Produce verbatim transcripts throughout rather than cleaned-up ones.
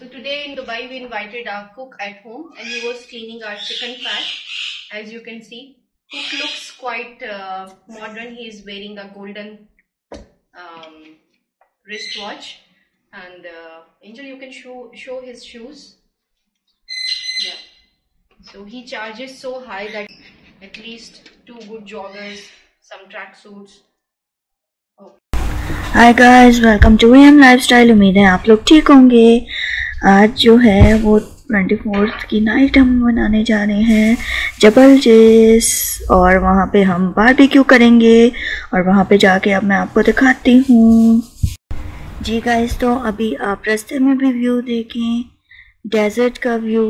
So today in Dubai we invited our cook at home and he was cleaning our chicken fat. As you can see, cook looks quite uh, modern. He is wearing a golden um, wristwatch, and uh, Angel, you can show show his shoes. Yeah. So he charges so high that at least two good joggers, some track suits. Hi guys, welcome to M lifestyle. उम्मीद है आप लोग ठीक होंगे। आज जो है वो ट्वेंटी फोर्थ की नाइट हम मनाने जा रहे हैं जबल जेस, और वहाँ पे हम बारबेक्यू करेंगे और वहाँ पे जाके अब मैं आपको दिखाती हूँ। जी गाइस, तो अभी आप रास्ते में भी व्यू देखें, डेजर्ट का व्यू।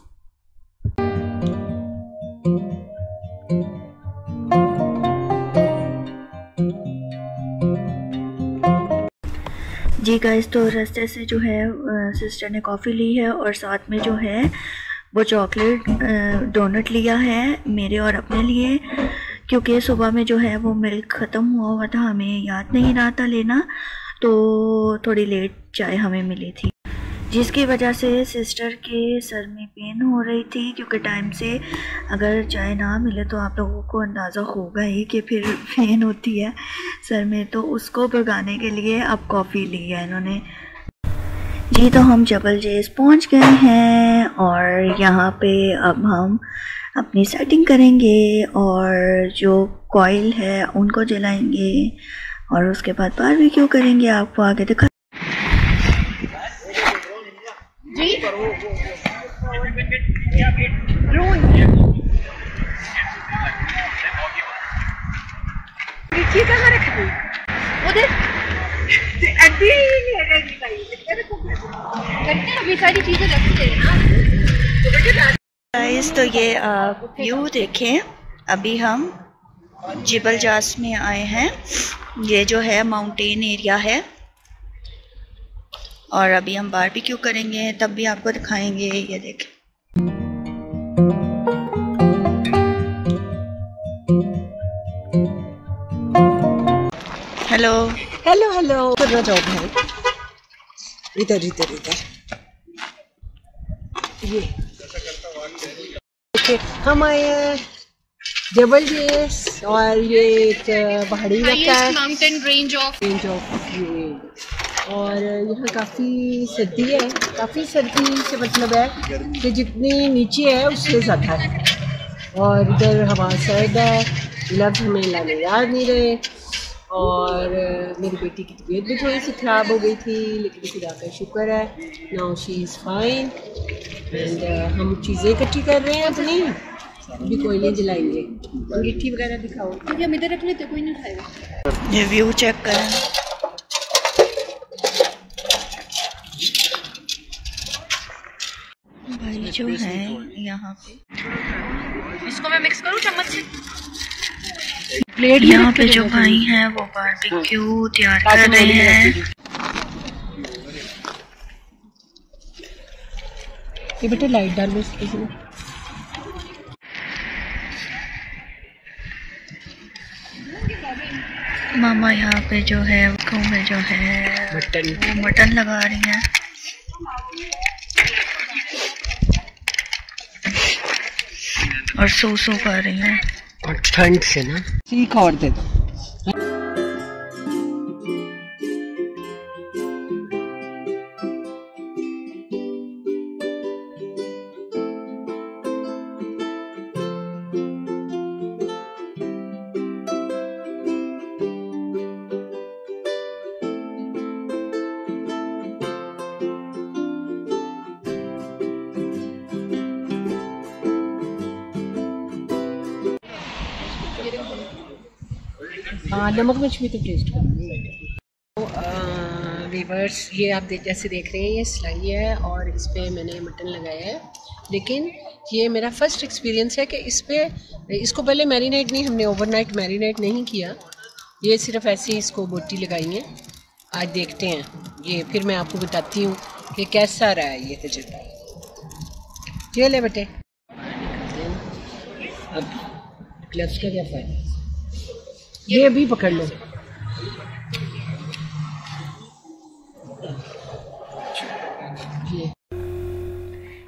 जी गाइस, तो रास्ते से जो है सिस्टर ने कॉफ़ी ली है और साथ में जो है वो चॉकलेट डोनट लिया है मेरे और अपने लिए, क्योंकि सुबह में जो है वो मिल्क ख़त्म हुआ हुआ था, हमें याद नहीं रहा था लेना, तो थोड़ी लेट चाय हमें मिली थी, जिसकी वजह से सिस्टर के सर में पेन हो रही थी। क्योंकि टाइम से अगर चाय ना मिले तो आप लोगों को अंदाज़ा होगा ही कि फिर पेन होती है सर में, तो उसको भगाने के लिए अब कॉफ़ी ली है इन्होंने। जी, तो हम जबल जेस पहुंच गए हैं और यहाँ पे अब हम अपनी सेटिंग करेंगे और जो कॉइल है उनको जलाएंगे और उसके बाद बारबेक्यू करेंगे। आपको आगे दिखा जी कहाँ रखी उधर अभी सारी चीजें रखते हैं ना। गाइस, तो ये व्यू देखें, अभी हम जबल जेस में आए हैं। ये जो है माउंटेन एरिया है और अभी हम बारबेक्यू करेंगे, तब भी आपको दिखाएंगे। ये देखें, हेलो हेलो हेलो करना जाओ भाई, इधर इधर इधर। ये देखिए, हम आए हैं जबल जेस और ये एक पहाड़ी इलाका है, mountain range of range of ये, और यहाँ काफ़ी सर्दी है। काफ़ी सर्दी से मतलब है कि जितनी नीचे है उससे ज़्यादा है, और इधर हवा सर्द है, लफ्ज़ हमें लाने याद नहीं रहे। और मेरी बेटी की तबीयत भी थोड़ी सी ख़राब हो गई थी, लेकिन खुदा का शुक्र है, now she is fine. And हम चीज़ें इकट्ठी कर रहे हैं अपनी, अभी कोयले जलाएंगे। अंगीठी वगैरह दिखाओ, क्योंकि हम इधर रख लेते, कोई नहीं उठाएगा। ये व्यू चेक करें, भाई जो है यहाँ पे। इसको मैं मिक्स करूँ चम्मच से? प्लेट यहाँ पे जो भाई हैं वो बारबेक्यू तैयार कर रहे हैं। ये बेटा लाइट डालो इसमें। मामा यहाँ पे जो है वो में जो है मटन वो मटन लगा रही हैं। और सो सो कर रही हैं और ठंड से ना सीख और दे दो। हाँ, नमक मिर्च भी तो टेस्ट करो। तो वीवर्स, ये आप देख जैसे देख रहे हैं, ये सिलाई है और इस पर मैंने मटन लगाया है। लेकिन ये मेरा फर्स्ट एक्सपीरियंस है कि इस पर इसको पहले मैरिनेट नहीं, हमने ओवरनाइट मैरिनेट नहीं किया, ये सिर्फ ऐसे ही इसको बोटी लगाई है। आज देखते हैं ये, फिर मैं आपको बताती हूँ कि कैसा रहा है ये तजुर्बा। ये ले बेटे, अब ग्लव्स का क्या फ़ायदा, ये अभी पकड़ लो।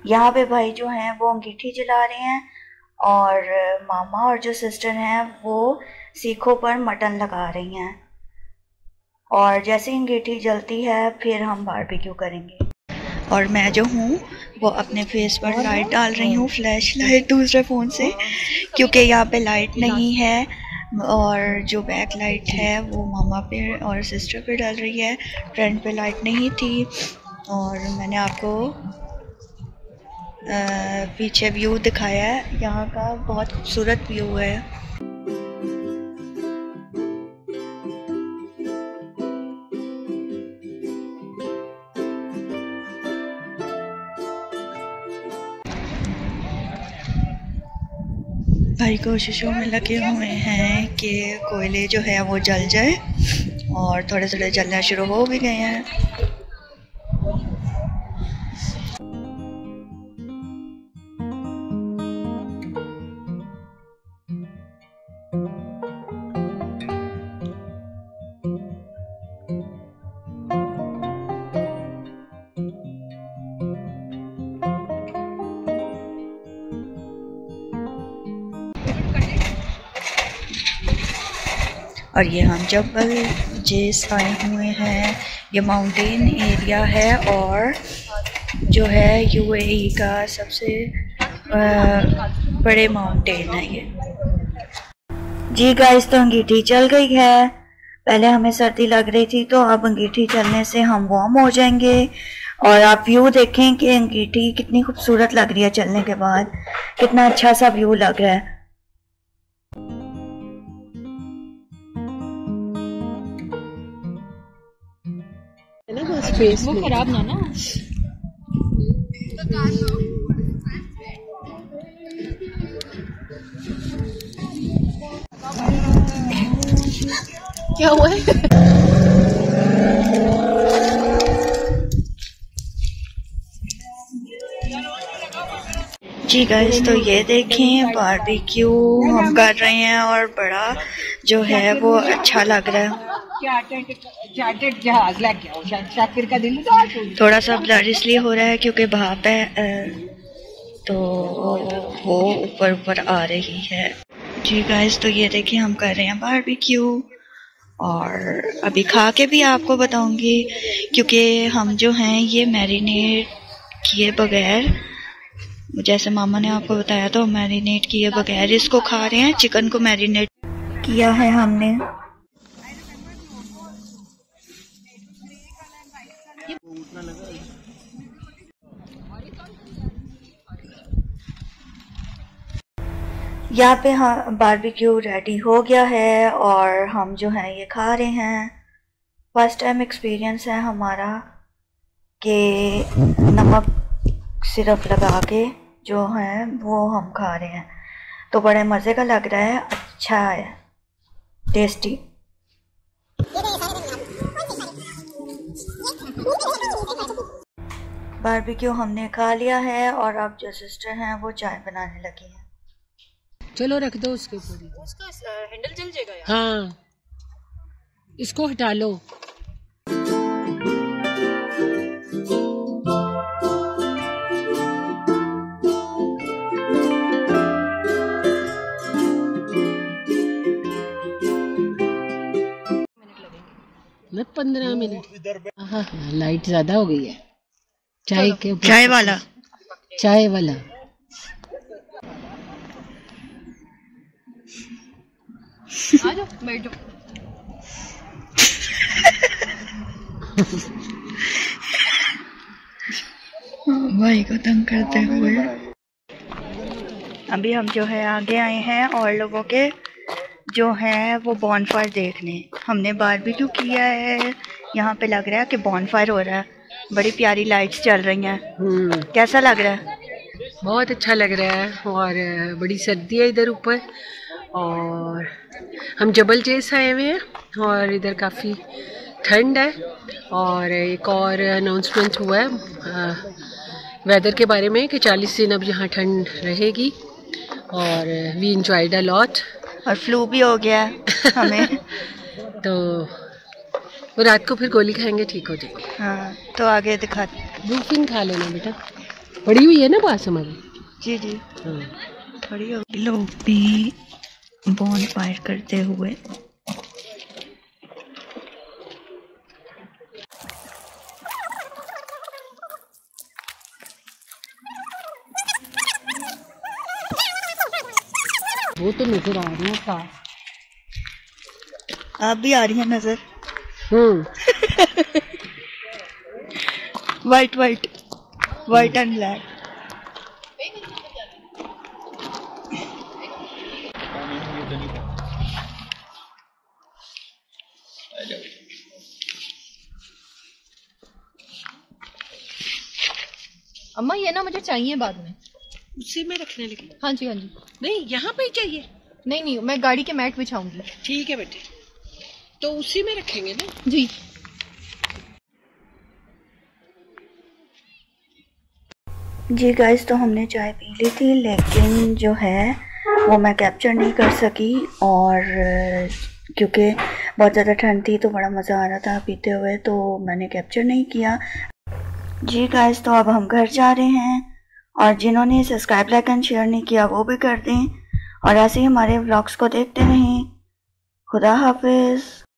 यहाँ पे भाई जो हैं वो अंगीठी जला रहे हैं और मामा और जो सिस्टर हैं वो सीखों पर मटन लगा रही हैं। और जैसे अंगीठी जलती है फिर हम बारबेक्यू करेंगे। और मैं जो हूँ वो अपने फेस पर लाइट डाल रही हूँ, फ्लैश लाइट दूसरे फ़ोन से, क्योंकि यहाँ पे लाइट नहीं है और जो बैक लाइट है वो मामा पे और सिस्टर पे डाल रही है। फ्रंट पे लाइट नहीं थी और मैंने आपको आ, पीछे व्यू दिखाया है। यहाँ का बहुत खूबसूरत व्यू है। भाई कोशिशों में लगे हुए हैं कि कोयले जो है वो जल जाए और थोड़े थोड़े जलना शुरू हो भी गए हैं। और ये हम जबल जेस आए हुए हैं। ये माउंटेन एरिया है और जो है यूएई का सबसे बड़े माउंटेन है ये। जी गाइस, तो अंगीठी चल गई है। पहले हमें सर्दी लग रही थी तो अब अंगीठी चलने से हम वार्म हो जाएंगे। और आप व्यू देखें कि अंगीठी कितनी खूबसूरत लग रही है चलने के बाद, कितना अच्छा सा व्यू लग रहा है। वो खराब ना ना क्या हुआ है? जी गाइस, तो ये देखें बारबेक्यू हम कर रहे हैं और बड़ा जो है वो अच्छा लग रहा है। थोड़ा सा ब्लर इसलिए हो रहा है क्योंकि भाप है तो वो ऊपर ऊपर आ रही है। जी गाइस, तो ये देखिए हम कर रहे हैं बारबेक्यू और अभी खा के भी आपको बताऊंगी, क्योंकि हम जो हैं ये मैरिनेट किए बगैर, जैसे मामा ने आपको बताया तो मैरिनेट किए बगैर इसको खा रहे हैं। चिकन को मैरिनेट किया है हमने। यहाँ पे हाँ बारबेक्यू रेडी हो गया है और हम जो हैं ये खा रहे हैं। फर्स्ट टाइम एक्सपीरियंस है हमारा कि नमक सिरप लगा के जो है वो हम खा रहे हैं, तो बड़े मज़े का लग रहा है, अच्छा है, टेस्टी। बारबेक्यू हमने खा लिया है और अब जो सिस्टर हैं वो चाय बनाने लगी हैं। चलो रख दो उसके ऊपर, उसका हैंडल जल जाएगा यार। हाँ, इसको हटा लो। पंद्रह मिनट। हाँ, लाइट ज्यादा हो गई है। चाय के चाय वाला चाय वाला आ जाओ, बैठ जाओ। भाई को तंग करते हुए अभी हम जो है आगे आए हैं और लोगों के जो है वो बॉनफायर देखने। हमने बारबेक्यू किया है, यहाँ पे लग रहा है कि बॉनफायर हो रहा है, बड़ी प्यारी लाइट्स चल रही हैं। कैसा लग रहा है? बहुत अच्छा लग रहा है और बड़ी सर्दी है इधर ऊपर और हम जबल जेस आए हुए हैं और इधर काफ़ी ठंड है। और एक और अनाउंसमेंट हुआ है वेदर के बारे में कि चालीस दिन अब यहाँ ठंड रहेगी और वी एंजॉयड अ लॉट। और फ्लू भी हो गया हमें तो वो रात को फिर गोली खाएंगे, ठीक हो जाएगी। हाँ, तो आगे दिखा। ब्रूफिन खा लेना बेटा। पड़ी हुई है ना पास हमारी। जी जी हाँ। बड़ी हो लोग भी बॉन फायर करते हुए। वो तो नजर आ रही है पास। आप भी आ रही हैं नजर। Hmm. White white white and black. अम्मा ये ना मुझे चाहिए बाद में। उसी में रखने लगी। हाँ जी हाँ जी। नहीं यहाँ पे ही चाहिए। नहीं नहीं मैं गाड़ी के मैट बिछाऊंगी। ठीक है बेटे, तो उसी में रखेंगे ना। जी। जी गाइस, तो हमने चाय पी ली थी, लेकिन जो है वो मैं कैप्चर नहीं कर सकी, और क्योंकि बहुत ज़्यादा ठंड थी तो बड़ा मज़ा आ रहा था पीते हुए, तो मैंने कैप्चर नहीं किया। जी गाइस, तो अब हम घर जा रहे हैं, और जिन्होंने सब्सक्राइब लाइक एंड शेयर नहीं किया वो भी कर दें, और ऐसे ही हमारे व्लॉग्स को देखते रहें। खुदा हाफिज़।